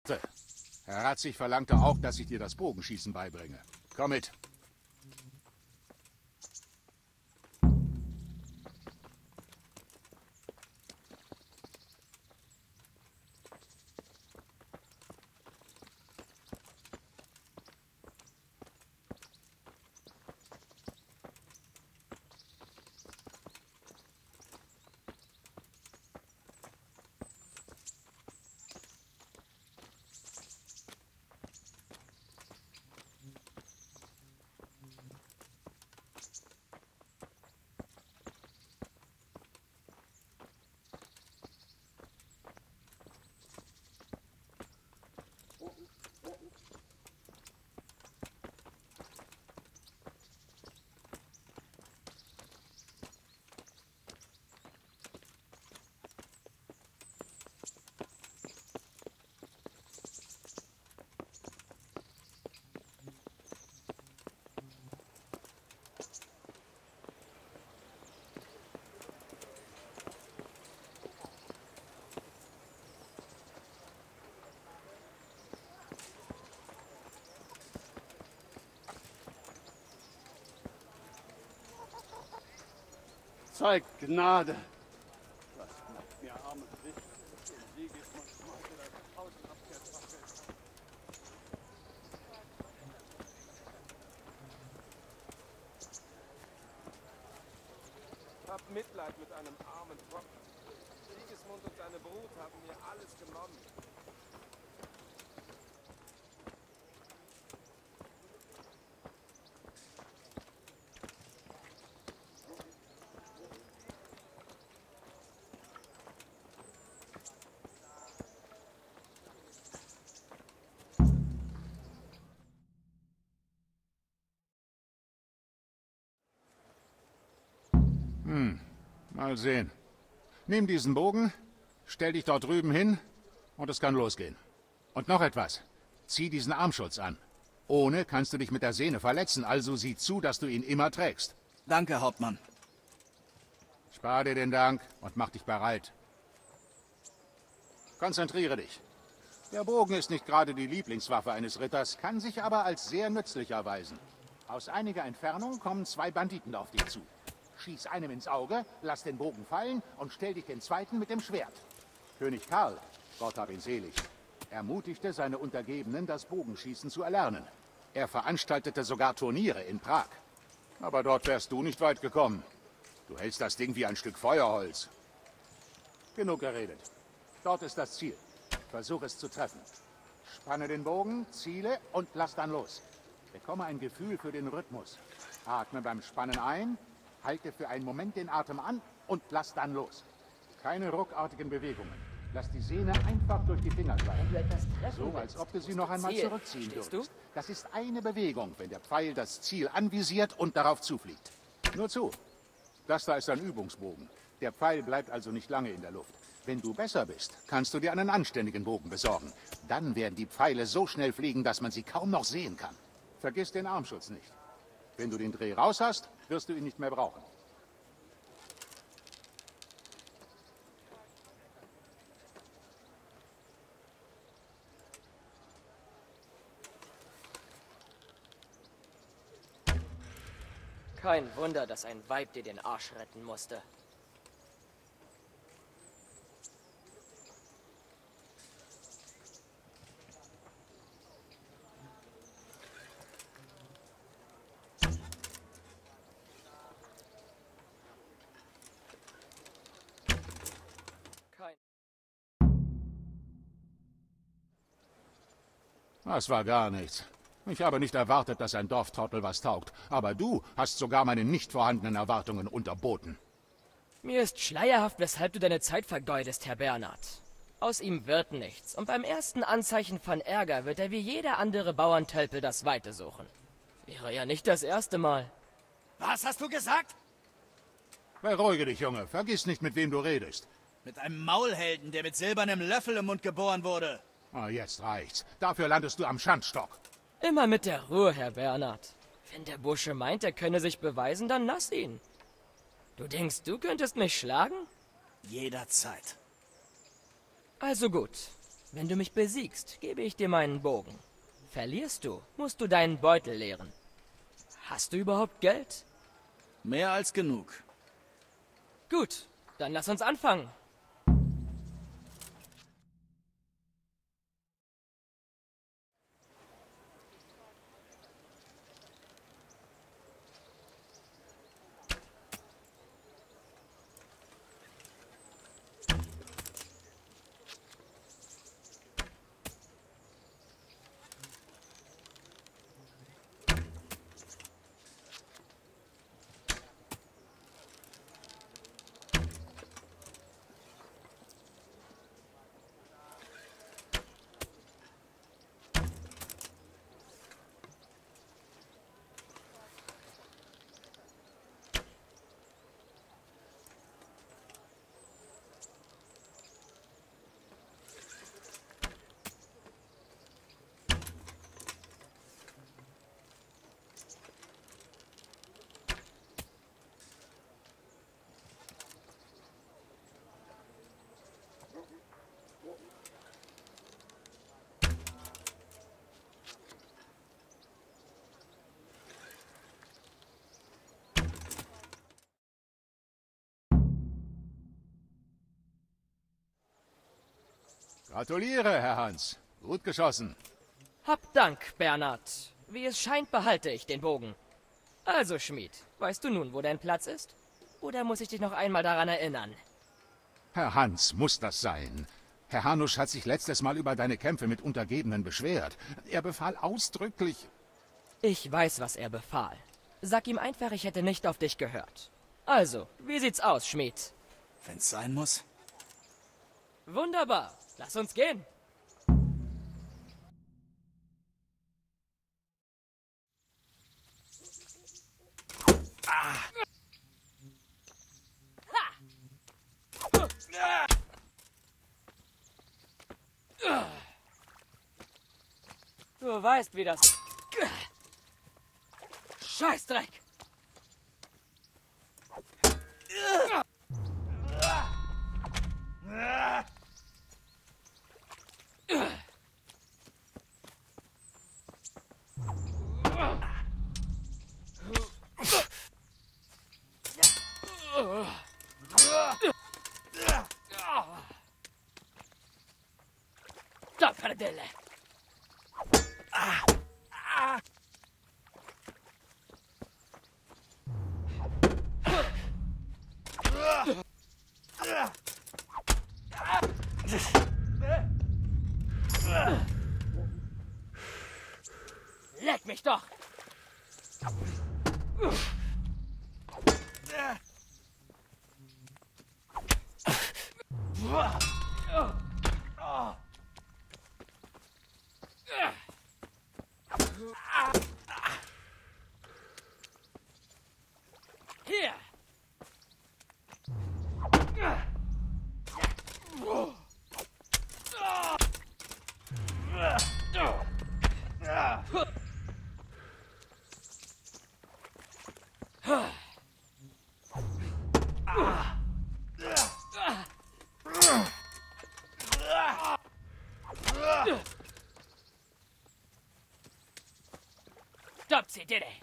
Herr Ratzig verlangte auch, dass ich dir das Bogenschießen beibringe. Komm mit. Zeigt Gnade. Was macht mir arme Christen? Den Sigismund schmeichelt als Tausendabkehrtafel. Hab Mitleid mit einem armen Tropfen. Sigismund und seine Brut haben mir alles genommen. Mal sehen. Nimm diesen Bogen, stell dich dort drüben hin und es kann losgehen. Und noch etwas. Zieh diesen Armschutz an. Ohne kannst du dich mit der Sehne verletzen, also sieh zu, dass du ihn immer trägst. Danke, Hauptmann. Spar dir den Dank und mach dich bereit. Konzentriere dich. Der Bogen ist nicht gerade die Lieblingswaffe eines Ritters, kann sich aber als sehr nützlich erweisen. Aus einiger Entfernung kommen zwei Banditen auf dich zu. Schieß einem ins Auge, lass den Bogen fallen und stell dich den zweiten mit dem Schwert. König Karl, Gott hab ihn selig, ermutigte seine Untergebenen, das Bogenschießen zu erlernen. Er veranstaltete sogar Turniere in Prag. Aber dort wärst du nicht weit gekommen. Du hältst das Ding wie ein Stück Feuerholz. Genug geredet. Dort ist das Ziel. Versuch es zu treffen. Spanne den Bogen, ziele und lass dann los. Bekomme ein Gefühl für den Rhythmus. Atme beim Spannen ein, halte für einen Moment den Atem an und lass dann los. Keine ruckartigen Bewegungen. Lass die Sehne einfach durch die Finger gleiten. So, als ob du sie noch einmal zurückziehen würdest. Das ist eine Bewegung, wenn der Pfeil das Ziel anvisiert und darauf zufliegt. Nur zu. Das da ist ein Übungsbogen. Der Pfeil bleibt also nicht lange in der Luft. Wenn du besser bist, kannst du dir einen anständigen Bogen besorgen. Dann werden die Pfeile so schnell fliegen, dass man sie kaum noch sehen kann. Vergiss den Armschutz nicht. Wenn du den Dreh raus hast, wirst du ihn nicht mehr brauchen. Kein Wunder, dass ein Weib dir den Arsch retten musste. Das war gar nichts. Ich habe nicht erwartet, dass ein Dorftrottel was taugt. Aber du hast sogar meine nicht vorhandenen Erwartungen unterboten. Mir ist schleierhaft, weshalb du deine Zeit vergeudest, Herr Bernhard. Aus ihm wird nichts. Und beim ersten Anzeichen von Ärger wird er wie jeder andere Bauerntölpel das Weite suchen. Wäre ja nicht das erste Mal. Was hast du gesagt? Beruhige dich, Junge. Vergiss nicht, mit wem du redest. Mit einem Maulhelden, der mit silbernem Löffel im Mund geboren wurde. Oh, jetzt reicht's. Dafür landest du am Schandstock. Immer mit der Ruhe, Herr Bernhard. Wenn der Bursche meint, er könne sich beweisen, dann lass ihn. Du denkst, du könntest mich schlagen? Jederzeit. Also gut. Wenn du mich besiegst, gebe ich dir meinen Bogen. Verlierst du, musst du deinen Beutel leeren. Hast du überhaupt Geld? Mehr als genug. Gut, dann lass uns anfangen. Gratuliere, Herr Hans. Gut geschossen. Hab Dank, Bernhard. Wie es scheint, behalte ich den Bogen. Also, Schmied, weißt du nun, wo dein Platz ist? Oder muss ich dich noch einmal daran erinnern? Herr Hans, muss das sein? Herr Hanusch hat sich letztes Mal über deine Kämpfe mit Untergebenen beschwert. Er befahl ausdrücklich... Ich weiß, was er befahl. Sag ihm einfach, ich hätte nicht auf dich gehört. Also, wie sieht's aus, Schmied? Wenn's sein muss. Wunderbar. Lass uns gehen. Du weißt, wie das... Scheißdreck! Tapperdelle! Leck mich doch! Hier! Stopsy did it!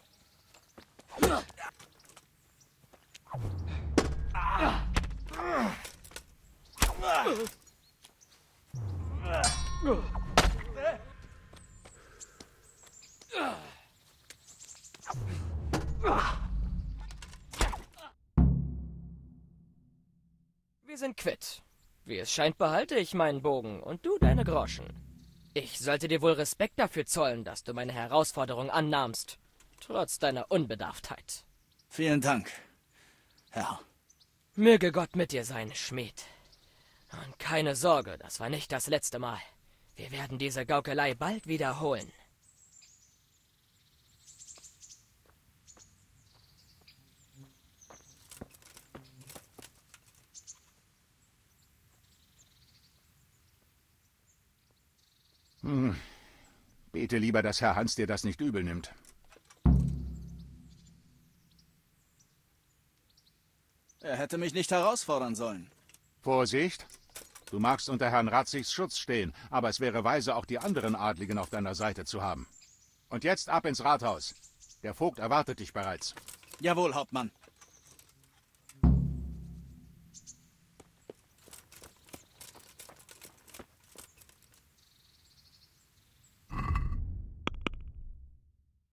Wir sind quitt. Wie es scheint, behalte ich meinen Bogen und du deine Groschen. Ich sollte dir wohl Respekt dafür zollen, dass du meine Herausforderung annahmst, trotz deiner Unbedarftheit. Vielen Dank, Herr. Möge Gott mit dir sein, Schmied. Und keine Sorge, das war nicht das letzte Mal. Wir werden diese Gaukelei bald wiederholen. Bete lieber, dass Herr Hans dir das nicht übel nimmt. Er hätte mich nicht herausfordern sollen. Vorsicht! Du magst unter Herrn Ratzigs Schutz stehen, aber es wäre weise, auch die anderen Adligen auf deiner Seite zu haben. Und jetzt ab ins Rathaus. Der Vogt erwartet dich bereits. Jawohl, Hauptmann.